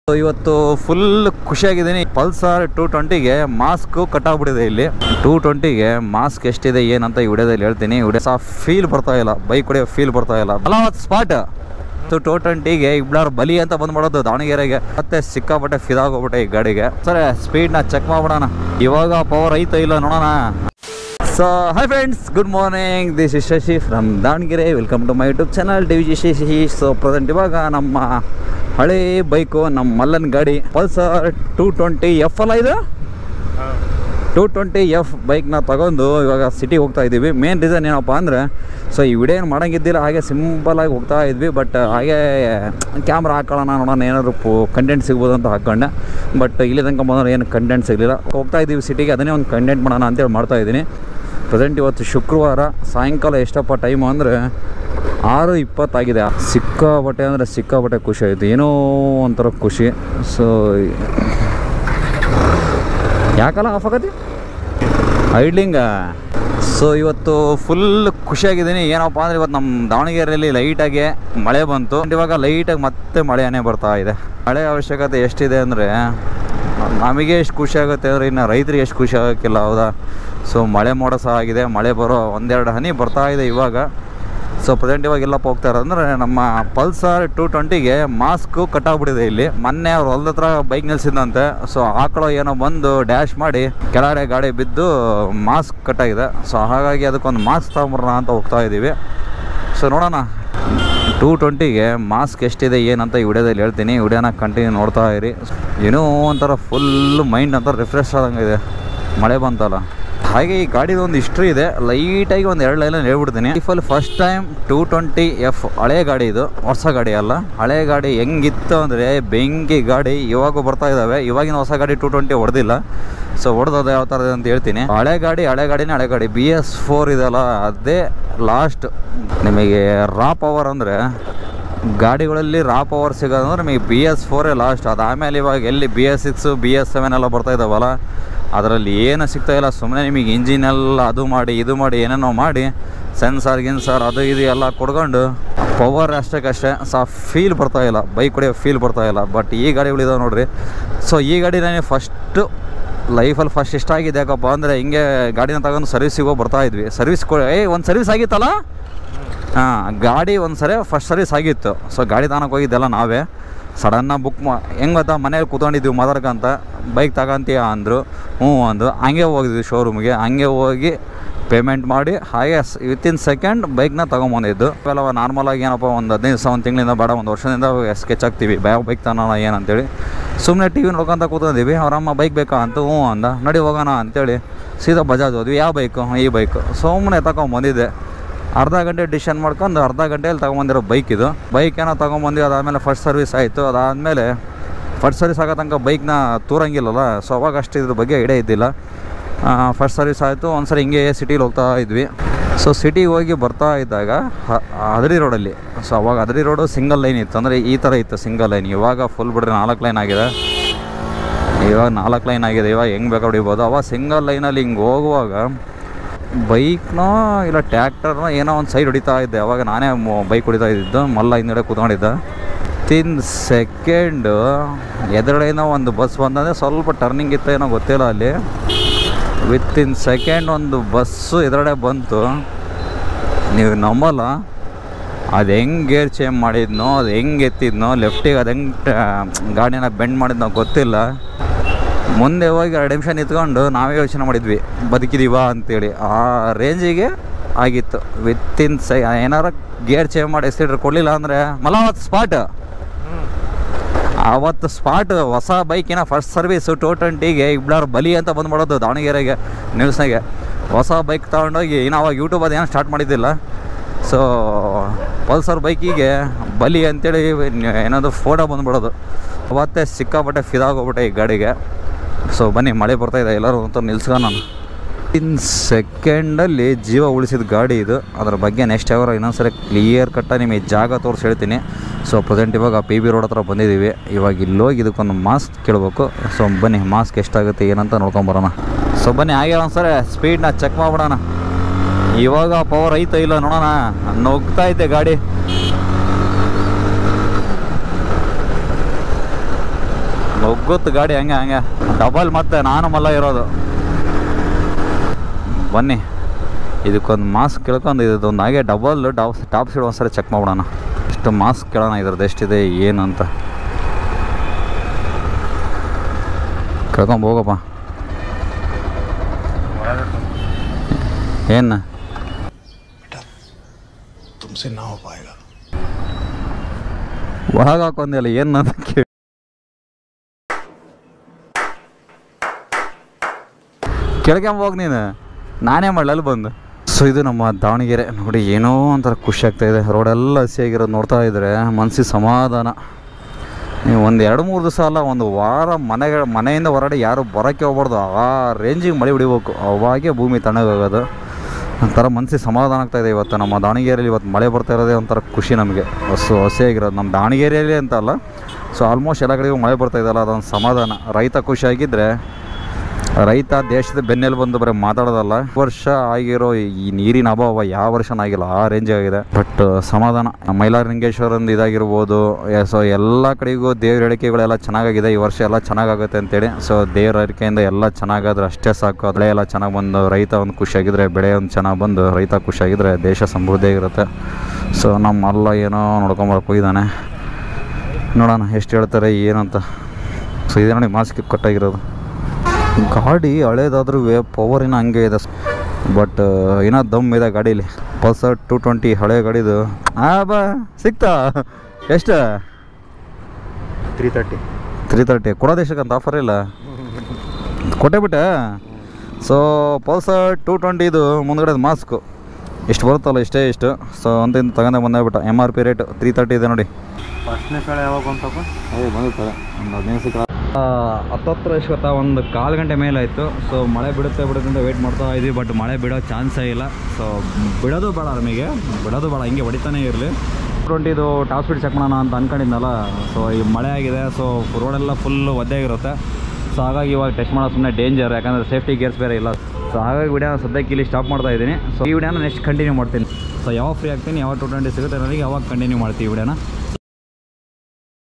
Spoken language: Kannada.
ಇವತ್ತು ಫುಲ್ ಖುಷಿಯಾಗಿದ್ದೀನಿ. ಪಲ್ಸರ್ 220ಗೆ ಮಾಸ್ಕ್ ಕಟ್ ಆಗ್ಬಿಟ್ಟಿದೆ. ಇಲ್ಲಿ 220ಗೆ ಮಾಸ್ಕ್ ಎಷ್ಟಿದೆ ಏನಂತ ಈ ವಿಡಿಯೋದಲ್ಲಿ ಹೇಳ್ತೀನಿ. ವಿಡಿಯೋ ಫೀಲ್ ಬರ್ತಾ ಇಲ್ಲ, ಬೈಕ್ ಹೊಡೆಯೋ ಫೀಲ್ ಬರ್ತಾ ಇಲ್ಲ. ಸ್ಪಾಟ್ 220ಗೆ ಇಬ್ಲಾರ್ ಬಲಿ ಅಂತ ಬಂದ್ಬಿಡೋದು ದಾವಣಗೆರೆಗೆ. ಮತ್ತೆ ಸಿಕ್ಕಾಪಟ್ಟೆ ಫಿದಾಗೋಗ್ಬಿಟ್ಟೆ ಈ ಗಾಡಿಗೆ. ಸರಿ ಸ್ಪೀಡ್ನ ಚೆಕ್ ಮಾಡ್ಬಿಡೋಣ, ಇವಾಗ ಪವರ್ ಐತೋ ಇಲ್ಲ ನೋಡೋಣ. So hi friends, good morning. This is Shashi from Davanagere. Welcome to my YouTube channel DVG Shashi. So present ಇವಾಗ ನಮ್ಮ ಹಳೆ ಬೈಕು, ನಮ್ಮ ಮಲ್ಲನ್ ಗಾಡಿ ಪಲ್ಸರ್ 220F ಅಲ್ಲ ಇದು 220F ಬೈಕ್ನ ತಗೊಂಡು ಇವಾಗ ಸಿಟಿಗೆ ಹೋಗ್ತಾ ಇದ್ದೀವಿ. ಮೇನ್ ರೀಸನ್ ಏನಪ್ಪ ಅಂದರೆ, ಸೊ ಈ ವಿಡಿಯೋ ಏನು ಮಾಡೋಂಗಿದ್ದಿಲ್ಲ, ಹಾಗೆ ಸಿಂಪಲಾಗಿ ಹೋಗ್ತಾ ಇದ್ವಿ. ಬಟ್ ಹಾಗೆ ಕ್ಯಾಮ್ರಾ ಹಾಕೊಳ್ಳೋಣ, ನೋಡೋಣ ಏನಾದ್ರು ಕಂಟೆಂಟ್ ಸಿಗ್ಬೋದು ಅಂತ ಹಾಕ್ಕೊಂಡೆ. ಬಟ್ ಇಲ್ಲಿ ತನಕ ಬಂದ್ರೆ ಏನು ಕಂಟೆಂಟ್ ಸಿಗಲಿಲ್ಲ. ಹೋಗ್ತಾ ಇದ್ದೀವಿ ಸಿಟಿಗೆ, ಅದನ್ನೇ ಒಂದು ಕಂಟೆಂಟ್ ಮಾಡೋಣ ಅಂತೇಳಿ ಮಾಡ್ತಾಯಿದ್ದೀನಿ. ಪ್ರೆಸೆಂಟ್ ಇವತ್ತು ಶುಕ್ರವಾರ ಸಾಯಂಕಾಲ ಎಷ್ಟಪ್ಪ ಟೈಮು ಅಂದರೆ 6:20 ಆಗಿದೆ. ಸಿಕ್ಕಾಬಟ್ಟೆ ಅಂದರೆ ಸಿಕ್ಕಾಬಟ್ಟೆ ಖುಷಿ ಆಯಿತು, ಏನೋ ಒಂಥರ ಖುಷಿ. ಸೊ ಯಾಕಲ್ಲ ಆಫ್ ಆಗತ್ತೆ ಐಡ್ಲಿಂಗ. ಸೊ ಇವತ್ತು ಫುಲ್ ಖುಷಿಯಾಗಿದ್ದೀನಿ. ಏನಪ್ಪ ಅಂದರೆ ಇವತ್ತು ನಮ್ಮ ದಾವಣಗೆರೆಯಲ್ಲಿ ಲೈಟಾಗಿ ಮಳೆ ಬಂತು. ಇವಾಗ ಲೈಟಾಗಿ ಮತ್ತೆ ಮಳೆನೇ ಬರ್ತಾ ಇದೆ. ಮಳೆ ಅವಶ್ಯಕತೆ ಎಷ್ಟಿದೆ ಅಂದರೆ, ನಮಗೆ ಎಷ್ಟು ಖುಷಿ ಆಗುತ್ತೆ ಅಂದರೆ ಇನ್ನು ರೈತರಿಗೆ ಎಷ್ಟು ಖುಷಿ ಆಗೋಕ್ಕಿಲ್ಲ, ಹೌದಾ? ಸೊ ಮಳೆ ಮೋಡ ಸಹ ಆಗಿದೆ, ಮಳೆ ಬರೋ ಒಂದೆರಡು ಹನಿ ಬರ್ತಾ ಇದೆ ಇವಾಗ. ಸೊ ಪ್ರೆಸೆಂಟ್ ಇವಾಗ ಎಲ್ಲಪ್ಪ ಹೋಗ್ತಾ ಇರೋದಂದ್ರೆ, ನಮ್ಮ ಪಲ್ಸರ್ 220ಗೆ ಮಾಸ್ಕು ಕಟ್ ಆಗ್ಬಿಟ್ಟಿದೆ. ಇಲ್ಲಿ ಮೊನ್ನೆ ಅವ್ರು ಹೊಲದ ಹತ್ರ ಬೈಕ್ ನಿಲ್ಸಿದ್ದಂತೆ. ಸೊ ಆಕಳು ಏನೋ ಬಂದು ಡ್ಯಾಶ್ ಮಾಡಿ ಕೆಳಗಡೆ ಗಾಡಿ ಬಿದ್ದು ಮಾಸ್ಕ್ ಕಟ್ ಆಗಿದೆ. ಸೊ ಹಾಗಾಗಿ ಅದಕ್ಕೊಂದು ಮಾಸ್ಕ್ ತಗೊಂಬರೋಣ ಅಂತ ಹೋಗ್ತಾ ಇದ್ದೀವಿ. ಸೊ ನೋಡೋಣ 220ಗೆ ಮಾಸ್ಕ್ ಎಷ್ಟಿದೆ ಏನಂತ ಈ ವಿಡಿಯೋದಲ್ಲಿ ಹೇಳ್ತೀನಿ. ವಿಡಿಯೋನ ಕಂಟಿನ್ಯೂ ನೋಡ್ತಾ ಇರಿ. ಏನೋ ಒಂಥರ ಫುಲ್ ಮೈಂಡ್ ಅಂತ ರಿಫ್ರೆಶ್ ಆದಂಗಿದೆ, ಮಳೆ ಬಂತಲ್ಲ. ಹಾಗೆ ಈ ಗಾಡಿದು ಒಂದು ಹಿಸ್ಟ್ರಿ ಇದೆ, ಲೈಟಾಗಿ ಒಂದು 2 ಲೈನಲ್ಲಿ ಹೇಳ್ಬಿಡ್ತೀನಿ. ಲೈಫಲ್ಲಿ ಫಸ್ಟ್ ಟೈಮ್ 220F ಹಳೆ ಗಾಡಿ, ಇದು ಹೊಸ ಗಾಡಿ ಅಲ್ಲ. ಹಳೆ ಗಾಡಿ ಹೆಂಗಿತ್ತು ಅಂದರೆ ಬೆಂಕಿ ಗಾಡಿ. ಇವಾಗೂ ಬರ್ತಾ ಇದ್ದಾವೆ, ಇವಾಗಿನ ಹೊಸ ಗಾಡಿ 220 ಹೊಡೆದಿಲ್ಲ. ಸೊ ಹೊಡೆದದು ಯಾವ ಥರ ಅಂತ ಹೇಳ್ತೀನಿ. ಹಳೆ ಗಾಡಿನೇ ಹಳೆ ಗಾಡಿ. BS4 ಇದೆಲ್ಲ, ಅದೇ ಲಾಸ್ಟ್. ನಿಮಗೆ ರಾ ಪವರ್ ಅಂದರೆ, ಗಾಡಿಗಳಲ್ಲಿ ರಾ ಪವರ್ ಸಿಗೋದಂದ್ರೆ ನಿಮಗೆ BS4 ಲಾಸ್ಟ್. ಅದಾದಮೇಲೆ ಇವಾಗ ಎಲ್ಲಿ BS6 BS7 ಎಲ್ಲ ಬರ್ತಾ ಇದ್ದಾವಲ್ಲ, ಅದರಲ್ಲಿ ಏನು ಸಿಗ್ತಾಯಿಲ್ಲ. ಸುಮ್ಮನೆ ನಿಮಗೆ ಇಂಜಿನೆಲ್ಲ ಅದು ಮಾಡಿ ಇದು ಮಾಡಿ ಏನೇನೋ ಮಾಡಿ ಸೆನ್ಸಾರ್ ಅದು ಇದು ಎಲ್ಲ ಕೊಡ್ಕೊಂಡು ಪವರ್ ಅಷ್ಟಕ್ಕಷ್ಟೇ ಫೀಲ್ ಬರ್ತಾಯಿಲ್ಲ, ಬೈಕ್ ಹೊಡೆಯೋ ಫೀಲ್ ಬರ್ತಾಯಿಲ್ಲ. ಬಟ್ ಈ ಗಾಡಿಗಳಿದಾವೆ ನೋಡಿರಿ. ಸೊ ಈ ಗಾಡಿ ನನಗೆ ಫಸ್ಟು ಲೈಫಲ್ಲಿ ಫಸ್ಟ್ ಇಷ್ಟ ಆಗಿದೆ. ಯಾಕಪ್ಪ ಅಂದರೆ, ಹಿಂಗೆ ಗಾಡಿನ ತಗೊಂಡು ಸರ್ವಿಸಿಗೋ ಬರ್ತಾಯಿದ್ವಿ. ಸರ್ವಿಸ್ ಒಂದು ಸರ್ವಿಸ್ ಆಗಿತ್ತಲ್ಲ, ಗಾಡಿ ಒಂದು ಫಸ್ಟ್ ಸರ್ವಿಸ್ ಆಗಿತ್ತು. ಸೊ ಗಾಡಿ ತಗೊಳಕ್ಕೆ ಹೋಗಿದ್ದೆಲ್ಲ ನಾವೇ. ಸಡನ್ನಾಗಿ ಬುಕ್ ಹೆಂಗೆ ಗೊತ್ತಾ, ಮನೇಲಿ ಕೂತ್ಕೊಂಡಿದ್ವಿ ಮಾತಾಡ್ಕೊಂತ, ಬೈಕ್ ತಗೊಂತೀಯ ಅಂದರು. ಹ್ಞೂ ಅಂದು. ಹಂಗೆ ಹೋಗಿದ್ವಿ ಶೋರೂಮ್ಗೆ. ಹಂಗೆ ಹೋಗಿ ಪೇಮೆಂಟ್ ಮಾಡಿ ಹಾಗೆ ವಿತಿನ್ ಸೆಕೆಂಡ್ ಬೈಕ್ನ ತೊಗೊಂಬಂದಿದ್ದು. ಇವೆಲ್ಲ ನಾರ್ಮಲಾಗಿ ಏನಪ್ಪ, ಒಂದು 15 ದಿವಸ, ಒಂದು ತಿಂಗಳಿಂದ ಬೇಡ, ಒಂದು ವರ್ಷದಿಂದ ಸ್ಕೆಚ್ ಆಗ್ತೀವಿ ಬೈಕ್ ತಗೋಣ ಏನಂತೇಳಿ. ಸುಮ್ಮನೆ TV ನೋಡ್ಕೊಂತ ಕೂತ್ಕೊಂಡಿದ್ವಿ. ಅವರಮ್ಮ ಬೈಕ್ ಬೇಕಾ ಅಂತ ಹ್ಞೂ ಅಂದ. ನಡಿ ಹೋಗೋಣ ಅಂತೇಳಿ ಸೀದಾ ಬಜಾಜ್ ಹೋದ್ವಿ. ಯಾವ ಬೈಕು? ಈ ಬೈಕು. ಸುಮ್ಮನೆ ತಗೊಂಬಂದಿದ್ದೆ. ಅರ್ಧ ಗಂಟೆ ಡಿಸಿಷನ್ ಮಾಡ್ಕೊಂಡು ಅರ್ಧ ಗಂಟೆಯಲ್ಲಿ ತೊಗೊಂಬಂದಿರೋ ಬೈಕ್ ಇದು. ಬೈಕ್ ಏನೋ ತೊಗೊಂಬಂದ್ವಿ. ಅದಾದಮೇಲೆ ಫಸ್ಟ್ ಸರ್ವಿಸ್ ಆಯಿತು. ಅದಾದಮೇಲೆ ಫಸ್ಟ್ ಸರ್ವಿಸ್ ಆಗೋ ತನಕ ಬೈಕ್ನ ತೂರಂಗಿಲ್ಲಲ್ಲ. ಸೊ ಅವಾಗ ಅಷ್ಟು ಇದ್ರ ಬಗ್ಗೆ ಐಡಿಯಾ ಇದ್ದಿಲ್ಲ. ಫಸ್ಟ್ ಸರ್ವಿಸ್ ಆಯಿತು. ಒಂದು ಸರಿ ಹಿಂಗೆ ಸಿಟಿಲಿ ಹೋಗ್ತಾ ಇದ್ವಿ. ಸೊ ಸಿಟಿಗೆ ಹೋಗಿ ಬರ್ತಾ ಇದ್ದಾಗ ಹದರಿ ರೋಡಲ್ಲಿ, ಸೊ ಅವಾಗ ಹದರಿ ರೋಡು ಸಿಂಗಲ್ ಲೈನ್ ಇತ್ತು, ಅಂದರೆ ಈ ಥರ ಇತ್ತು ಸಿಂಗಲ್ ಲೈನ್. ಇವಾಗ ಫುಲ್ ಬಿಡ್ರಿ 4 ಲೈನ್ ಆಗಿದೆ. ಇವಾಗ 4 ಲೈನ್ ಆಗಿದೆ. ಇವಾಗ ಹೆಂಗೆ ಬೇಕಾ ಹೊಡಿಬೋದು. ಅವಾಗ ಸಿಂಗಲ್ ಲೈನಲ್ಲಿ ಹಿಂಗೆ ಹೋಗುವಾಗ ಬೈಕ್ನೋ ಇಲ್ಲ ಟ್ಯಾಕ್ಟರ್ನೋ ಏನೋ ಒಂದು ಸೈಡ್ ಹೊಡಿತಾ ಇದ್ದೆ. ಅವಾಗ ನಾನೇ ಬೈಕ್ ಹೊಡಿತಾ ಇದ್ದಿದ್ದು. ಮಲ್ಲ ಹಿಂದ್ಗಡೆ ಕೂತ್ಕೊಂಡಿದ್ದ. ವಿತಿನ್ ಸೆಕೆಂಡು ಎದುರುಗಡೆನೋ ಒಂದು ಬಸ್ ಬಂದಂದರೆ, ಸ್ವಲ್ಪ ಟರ್ನಿಂಗ್ ಇತ್ತು ಏನೋ ಗೊತ್ತಿಲ್ಲ ಅಲ್ಲಿ. ವಿತಿನ್ ಸೆಕೆಂಡ್ ಒಂದು ಬಸ್ಸು ಎದುರುಗಡೆ ಬಂತು. ನೀವು ನಂಬಲ್ಲ, ಅದು ಹೆಂಗೆ ಗೇರ್ ಚೇಂಜ್ ಮಾಡಿದ್ನೋ, ಅದು ಹೆಂಗೆ ಎತ್ತಿದ್ನೋ ಲೆಫ್ಟಿಗೆ, ಅದು ಹೆಂಗೆ ಗಾಡಿನ ಬೆಂಡ್ ಮಾಡಿದ್ನೋ ಗೊತ್ತಿಲ್ಲ. ಮುಂದೆ ಹೋಗಿ 2 ನಿಮಿಷ ನಿಂತ್ಕೊಂಡು ನಾವೇ ಯೋಚನೆ ಮಾಡಿದ್ವಿ ಬದುಕಿದೀವಾ ಅಂತೇಳಿ. ಆ ರೇಂಜಿಗೆ ಆಗಿತ್ತು. ವಿತಿನ್ ಏನಾರ ಗೇರ್ ಚೇಂಜ್ ಮಾಡಿ ಎಕ್ಸಿಲೇಟರ್ ಕೊಡಲಿಲ್ಲ ಅಂದರೆ ಅವತ್ತು ಸ್ಪಾಟ್ ಹೊಸ ಬೈಕಿನ ಫಸ್ಟ್ ಸರ್ವಿಸ್ 220ಗೆ ಇಬ್ಲಾರ್ ಬಲಿ ಅಂತ ಬಂದ್ಬಿಡೋದು ದಾವಣಗೆರೆಗೆ ನ್ಯೂಸ್ನಾಗೆ. ಹೊಸ ಬೈಕ್ ತೊಗೊಂಡೋಗಿ ನಾವು ಯೂಟ್ಯೂಬ್ ಅದು ಏನೋ ಸ್ಟಾರ್ಟ್ ಮಾಡಿದ್ದಿಲ್ಲ. ಸೊ ಪಲ್ಸರ್ ಬೈಕಿಗೆ ಬಲಿ ಅಂತೇಳಿ ಏನಾದರೂ ಫೋಟೋ ಬಂದ್ಬಿಡೋದು. ಅವತ್ತೇ ಸಿಕ್ಕಾಪಟ್ಟೆ ಫಿದಾಗೋಗ್ಬಿಟ್ಟೆ ಈ ಗಾಡಿಗೆ. ಸೊ ಬನ್ನಿ, ಮಳೆ ಬರ್ತಾಯಿದೆ, ಎಲ್ಲರೂ ಅಂತ ನಿಲ್ಸ್ಕೊಂಡು ನಾನು ಇನ್ ಸೆಕೆಂಡಲ್ಲಿ ಜೀವ ಉಳಿಸಿದ ಗಾಡಿ ಇದು. ಅದರ ಬಗ್ಗೆ ನೆಕ್ಸ್ಟ್ ಅವರ ಇನ್ನೊಂದ್ಸರಿ ಕ್ಲಿಯರ್ ಕಟ್ಟ ನಿಮಗೆ ಜಾಗ ತೋರಿಸಿ ಹೇಳ್ತೀನಿ. ಸೊ ಪ್ರೆಸೆಂಟ್ ಇವಾಗ PB ರೋಡ್ ಹತ್ರ ಬಂದಿದ್ದೀವಿ. ಇವಾಗ ಇಲ್ಲೋಗಿ ಇದಕ್ಕೊಂದು ಮಾಸ್ಕ್ ಕೇಳಬೇಕು. ಸೊ ಬನ್ನಿ, ಮಾಸ್ಕ್ ಎಷ್ಟಾಗುತ್ತೆ ಏನಂತ ನೋಡ್ಕೊಂಬರೋಣ. ಸೊ ಬನ್ನಿ, ಹಾಗೆ ಒಂದ್ಸರಿ ಸ್ಪೀಡ್ನ ಚೆಕ್ ಮಾಡ್ಬಿಡೋಣ, ಇವಾಗ ಪವರ್ ಐತೋ ಇಲ್ಲ ನೋಡೋಣ. ನುಗ್ತಾ ಇದ್ದೆ ಗಾಡಿ. ಒಗ್ಗುತ್ತು ಗಾಡಿ ಹಂಗೆ ಡಬಲ್ ಮತ್ತೆ ನಾನು ಮಲ್ಲ ಇರೋದು. ಬನ್ನಿ ಇದಕ್ಕೊಂದು ಮಾಸ್ಕ್ ಕೇಳ್ಕೊಂಡು ಇದೊಂದು ಹಾಗೆ ಡಬಲ್ ಟಾಪ್ ಸೈಡ್ ಒಂದ್ಸರಿ ಚೆಕ್ ಮಾಡೋಣ. ಇಷ್ಟು ಮಾಸ್ಕ್ ಕೇಳೋಣ ಇದ್ರದ್ದು ಎಷ್ಟಿದೆ ಏನು ಅಂತ. ಕೇಳ್ಕೊಂಡು ಹೋಗಪ್ಪ. ಏನು ಒಳಗೆ ಹಾಕೊಂದಿಲ್ಲ ಏನು ಅಂತ ಕೇಳಿ ಕೇಳ್ಕೊಂಬೋಗಿ ನೀನು, ನಾನೇ ಮಾಡಲಿ ಅಲ್ಲಿ ಬಂದು. ಸೊ ಇದು ನಮ್ಮ ದಾವಣಗೆರೆ ನೋಡಿ, ಏನೋ ಒಂಥರ ಖುಷಿ ಆಗ್ತಾಯಿದೆ. ರೋಡೆಲ್ಲ ಹಸಿಯಾಗಿರೋದು ನೋಡ್ತಾ ಇದ್ದರೆ ಮನಸ್ಸಿಗೆ ಸಮಾಧಾನ. ನೀವು ಒಂದು 2-3 ದಿವಸ ಅಲ್ಲ, ಒಂದು ವಾರ ಮನೆಯಿಂದ ಹೊರಗಡೆ ಯಾರು ಬರೋಕ್ಕೆ ಹೋಗ್ಬಾರ್ದು. ಆ ರೇಂಜಿಗೆ ಮಳೆ ಹೊಡಿಬೇಕು, ಅವಾಗೇ ಭೂಮಿ ತಣ್ಣಗಾಗೋದು. ಒಂಥರ ಮನಸ್ಸಿಗೆ ಸಮಾಧಾನ ಆಗ್ತಾಯಿದೆ. ಇವತ್ತು ನಮ್ಮ ದಾವಣಗೆರೆಯಲ್ಲಿ ಇವತ್ತು ಮಳೆ ಬರ್ತಾ ಇರೋದೇ ಒಂಥರ ಖುಷಿ ನಮಗೆ. ಹಸಿಯಾಗಿರೋದು ನಮ್ಮ ದಾವಣಗೆರೆಯಲ್ಲಿ ಅಂತ ಅಲ್ಲ, ಸೊ ಆಲ್ಮೋಸ್ಟ್ ಎಲ್ಲ ಕಡೆಗೂ ಮಳೆ ಬರ್ತಾಯಿದ್ದಲ್ಲ, ಅದೊಂದು ಸಮಾಧಾನ. ರೈತ ಖುಷಿಯಾಗಿದ್ದರೆ, ರೈತ ದೇಶದ ಬೆನ್ನೆಲ್ಲಿ ಬಂದು ಬರೀ ಮಾತಾಡೋದಲ್ಲ. ವರ್ಷ ಆಗಿರೋ ಈ ನೀರಿನ ಅಭಾವ ಯಾವ ವರ್ಷನೂ ಆಗಿಲ್ಲ, ಆ ರೇಂಜ್ ಆಗಿದೆ. ಬಟ್ ಸಮಾಧಾನ. ಮೈಲಾರಲಿಂಗೇಶ್ವರಂದು ಇದಾಗಿರ್ಬೋದು, ಸೊ ಎಲ್ಲ ಕಡೆಗೂ ದೇವ್ರ ಹೇಳಿಕೆಗಳೆಲ್ಲ ಚೆನ್ನಾಗಾಗಿದೆ. ಈ ವರ್ಷ ಎಲ್ಲ ಚೆನ್ನಾಗಾಗುತ್ತೆ ಅಂತೇಳಿ. ಸೊ ದೇವ್ರ ಅರಿಕೆಯಿಂದ ಎಲ್ಲ ಚೆನ್ನಾಗಾದ್ರೆ ಅಷ್ಟೇ ಸಾಕು. ಬೆಳೆ ಎಲ್ಲ ಚೆನ್ನಾಗಿ ಬಂದು ರೈತ ಒಂದು ಖುಷಿಯಾಗಿದ್ದರೆ, ಬೆಳೆ ಒಂದು ಚೆನ್ನಾಗಿ ಬಂದು ರೈತ ಖುಷಿಯಾಗಿದ್ದರೆ ದೇಶ ಸಮೃದ್ಧಿಯಾಗಿರುತ್ತೆ. ಸೊ ನಮ್ಮಲ್ಲ ಏನೋ ನೋಡ್ಕೊಂಬರಕ್ಕೆ ಹೋಗಿದ್ದಾನೆ, ನೋಡೋಣ ಎಷ್ಟು ಹೇಳ್ತಾರೆ ಏನಂತ. ಸೊ ಇದೇ ನೋಡಿ ಮಾಸ್ಕ್ ಕೊಟ್ಟಾಗಿರೋದು. ಗಾಡಿ ಹಳೇದಾದ್ರೂ ಪವರ್ ಏನೋ ಹಂಗೆ ಇದೆ, ಬಟ್ ಏನೋ ದಮ್ ಇದೆ ಗಾಡೀಲಿ. ಪಲ್ಸರ್ 220 ಹಳೆ ಗಾಡಿದು. ಬಾ ಸಿಗ್ತಾ ಎಷ್ಟು? 330 ಕೊಡೋದೇಶಕ್ಕಂತ ಆಫರ್ ಇಲ್ಲ, ಕೊಟ್ಟೆ ಬಿಟ್ಟೆ. ಸೊ ಪಲ್ಸರ್ 220 ಇದು ಮುಂದ್ಗಡೆ ಮಾಸ್ಕು ಎಷ್ಟು ಬರುತ್ತಲ್ಲ ಇಷ್ಟು. ಸೊ ಅಂತಿಂದ ತಗೊಂಡೆ ಬಂದೇಬಿಟ್ಟ. MRP ರೇಟ್ 330 ಇದೆ ನೋಡಿ. ಫಸ್ಟ್ನೇ ಕಡೆ ಯಾವಾಗ ಬಂತಪ್ಪ? ಬಂದಿರ್ತಾರೆ ಒಂದು 15 ಸಿಕ್ಕ ಹತ್ತತ್ರ ಇಷ್ಟ ಒಂದು 1/4 ಗಂಟೆ ಮೇಲೆ ಆಯಿತು. ಸೊ ಮಳೆ ಬಿಡುತ್ತೆ ಅಂತ ವೆಯ್ಟ್ ಮಾಡ್ತಾ ಇದ್ವಿ, ಬಟ್ ಮಳೆ ಬಿಡೋ ಚಾನ್ಸೇ ಇಲ್ಲ. ಸೊ ಬಿಡೋದು ಬೇಡ, ನಮಗೆ ಬಿಡೋದು ಬೇಡ, ಹಿಂಗೆ ಹೊಡಿತಾನೆ ಇರಲಿ. 20 ಟಾಪ್ ಸ್ಪೀಡ್ ಚೆಕ್ ಮಾಡೋಣ ಅಂತ ಅಂದ್ಕೊಂಡಿದ್ನಲ್ಲ. ಸೊ ಈ ಮಳೆ ಆಗಿದೆ, ಸೊ ರೋಡೆಲ್ಲ ಫುಲ್ಲು ಒದ್ದೆಯಾಗಿರುತ್ತೆ. ಸೊ ಹಾಗಾಗಿ ಇವಾಗ ಟೆಸ್ಟ್ ಮಾಡೋದು ಸುಮ್ಮನೆ ಡೇಂಜರ್, ಯಾಕಂದರೆ ಸೇಫ್ಟಿ ಗೇರ್ಸ್ ಬೇರೆ ಇಲ್ಲ. ಸೊ ಹಾಗಾಗಿ ವಿಡಿಯೋನ ಸದ್ಯಕ್ಕೆ ಇಲ್ಲಿ ಸ್ಟಾಪ್ ಮಾಡ್ತಾ ಇದ್ದೀನಿ. ಸೊ ಈ ವಿಡಿಯೋನ ನೆಕ್ಸ್ಟ್ ಕಂಟಿನ್ಯೂ ಮಾಡ್ತೀನಿ. ಸೊ ಯಾವಾಗ ಫ್ರೀ ಆಗ್ತೀನಿ, ಯಾವಾಗ 220 ಸಿಗುತ್ತೆ ನನಗೆ ಅವಾಗ ಕಂಟಿನ್ಯೂ ಮಾಡ್ತೀವಿ ವಿಡಿಯೋನ.